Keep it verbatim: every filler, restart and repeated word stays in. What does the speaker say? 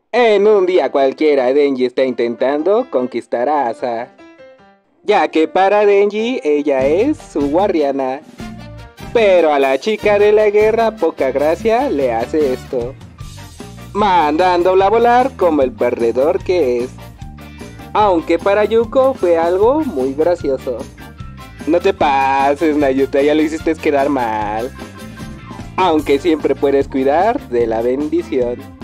En un día cualquiera, Denji está intentando conquistar a Asa, ya que para Denji ella es su guardiana. Pero a la chica de la guerra poca gracia le hace esto, mandándola a volar como el perdedor que es. Aunque para Yuko fue algo muy gracioso. No te pases, Nayuta, ya lo hiciste quedar mal. Aunque siempre puedes cuidar de la bendición.